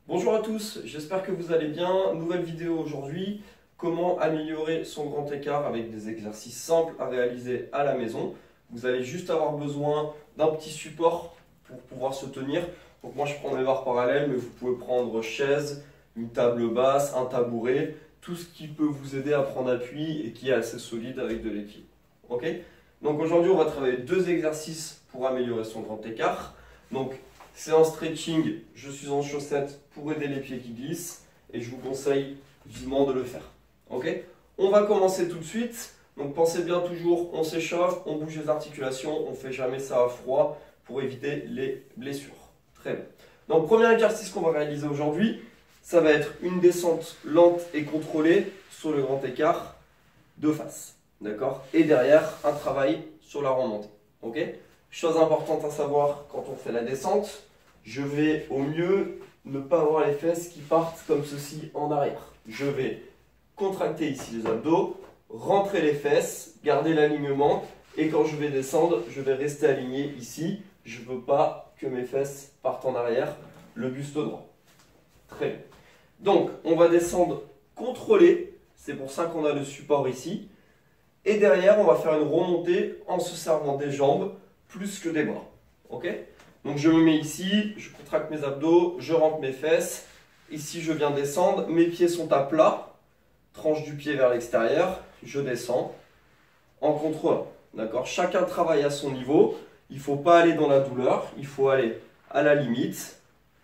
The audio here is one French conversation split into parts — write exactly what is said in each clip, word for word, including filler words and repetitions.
Bonjour à tous, j'espère que vous allez bien. Nouvelle vidéo aujourd'hui, comment améliorer son grand écart avec des exercices simples à réaliser à la maison. Vous allez juste avoir besoin d'un petit support pour pouvoir se tenir. Donc moi je prends mes barres parallèles, mais vous pouvez prendre chaise, une table basse, un tabouret, tout ce qui peut vous aider à prendre appui et qui est assez solide avec de l'équilibre. Ok? Donc aujourd'hui on va travailler deux exercices pour améliorer son grand écart. Donc c'est en stretching, je suis en chaussettes pour aider les pieds qui glissent et je vous conseille vivement de le faire. Ok? On va commencer tout de suite. Donc pensez bien toujours, on s'échauffe, on bouge les articulations, on ne fait jamais ça à froid pour éviter les blessures. Très bien. Donc premier exercice qu'on va réaliser aujourd'hui, ça va être une descente lente et contrôlée sur le grand écart de face. D'accord? Et derrière, un travail sur la remontée. Ok? Chose importante à savoir quand on fait la descente, je vais au mieux ne pas avoir les fesses qui partent comme ceci en arrière. Je vais contracter ici les abdos, rentrer les fesses, garder l'alignement et quand je vais descendre, je vais rester aligné ici. Je ne veux pas que mes fesses partent en arrière, le buste droit. Très bien. Donc, on va descendre contrôlé, c'est pour ça qu'on a le support ici. Et derrière, on va faire une remontée en se servant des jambes plus que des bras. Ok? Donc je me mets ici, je contracte mes abdos, je rentre mes fesses. Ici, je viens descendre, mes pieds sont à plat, tranche du pied vers l'extérieur, je descends en contrôlant. D'accord? Chacun travaille à son niveau. Il ne faut pas aller dans la douleur, il faut aller à la limite.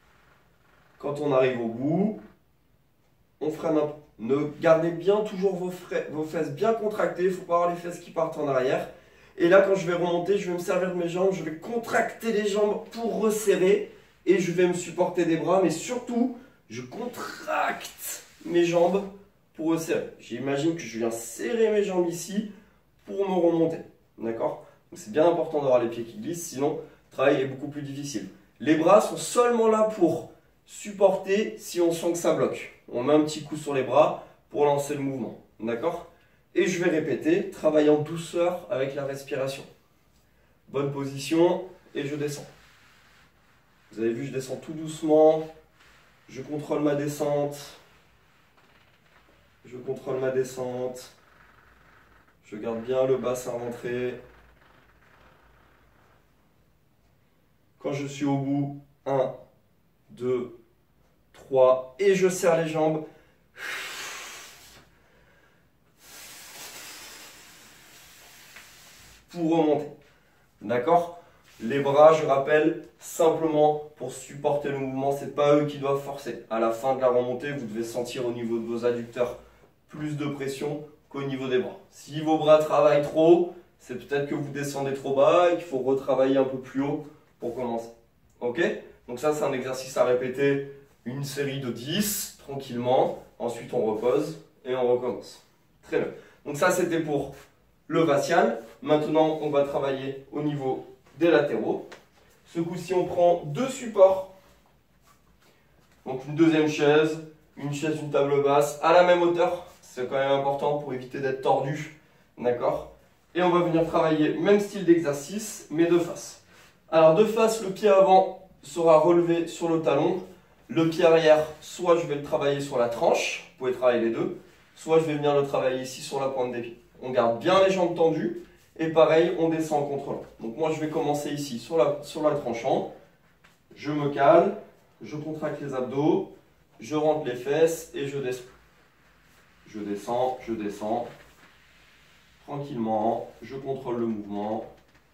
Quand on arrive au bout, on freine un peu. Ne gardez bien toujours vos, vos fesses bien contractées, il ne faut pas avoir les fesses qui partent en arrière. Et là, quand je vais remonter, je vais me servir de mes jambes, je vais contracter les jambes pour resserrer et je vais me supporter des bras, mais surtout, je contracte mes jambes pour resserrer. J'imagine que je viens serrer mes jambes ici pour me remonter. D'accord? Donc c'est bien important d'avoir les pieds qui glissent, sinon le travail est beaucoup plus difficile. Les bras sont seulement là pour supporter si on sent que ça bloque. On met un petit coup sur les bras pour lancer le mouvement. D'accord? Et je vais répéter, travailler en douceur avec la respiration. Bonne position et je descends. Vous avez vu, je descends tout doucement. Je contrôle ma descente. Je contrôle ma descente. Je garde bien le bassin rentré. Quand je suis au bout, un, deux, trois, et je serre les jambes. Pour remonter. D'accord? Les bras, je rappelle, simplement pour supporter le mouvement, ce n'est pas eux qui doivent forcer. À la fin de la remontée, vous devez sentir au niveau de vos adducteurs plus de pression qu'au niveau des bras. Si vos bras travaillent trop, c'est peut-être que vous descendez trop bas et qu'il faut retravailler un peu plus haut pour commencer. Ok? Donc ça, c'est un exercice à répéter une série de dix, tranquillement. Ensuite, on repose et on recommence. Très bien. Donc ça, c'était pour le facial. Maintenant, on va travailler au niveau des latéraux. Ce coup-ci, on prend deux supports. Donc une deuxième chaise, une chaise, une table basse, à la même hauteur. C'est quand même important pour éviter d'être tordu. D'accord? Et on va venir travailler même style d'exercice, mais de face. Alors de face, le pied avant sera relevé sur le talon. Le pied arrière, soit je vais le travailler sur la tranche, vous pouvez travailler les deux, soit je vais venir le travailler ici sur la pointe des pieds. On garde bien les jambes tendues et pareil, on descend en contrôlant. Donc moi, je vais commencer ici sur la, sur la tranchant. Je me cale, je contracte les abdos, je rentre les fesses et je descends. Je descends, je descends. Tranquillement, je contrôle le mouvement.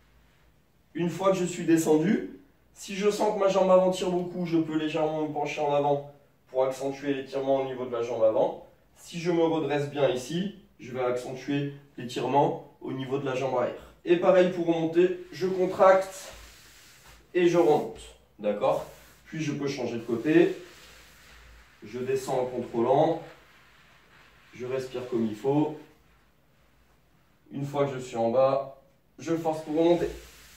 Une fois que je suis descendu, si je sens que ma jambe avant tire beaucoup, je peux légèrement me pencher en avant pour accentuer l'étirement au niveau de la jambe avant. Si je me redresse bien ici, je vais accentuer l'étirement au niveau de la jambe arrière. Et pareil pour remonter, je contracte et je remonte. D'accord? Puis je peux changer de côté. Je descends en contrôlant. Je respire comme il faut. Une fois que je suis en bas, je force pour remonter.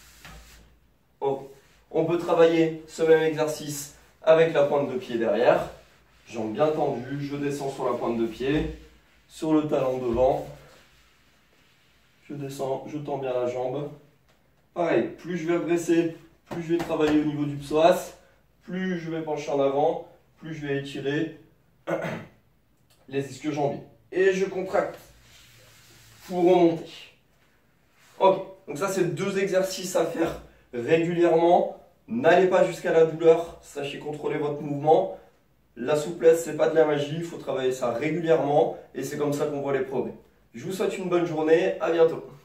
Ok. On peut travailler ce même exercice avec la pointe de pied derrière. Jambes bien tendues, je descends sur la pointe de pied. Sur le talon devant, je descends, je tends bien la jambe. Pareil, plus je vais redresser, plus je vais travailler au niveau du psoas, plus je vais pencher en avant, plus je vais étirer les ischio-jambiers. Et je contracte pour remonter. Ok, donc ça c'est deux exercices à faire régulièrement. N'allez pas jusqu'à la douleur, sachez contrôler votre mouvement. La souplesse, c'est pas de la magie, il faut travailler ça régulièrement et c'est comme ça qu'on voit les progrès. Je vous souhaite une bonne journée, à bientôt.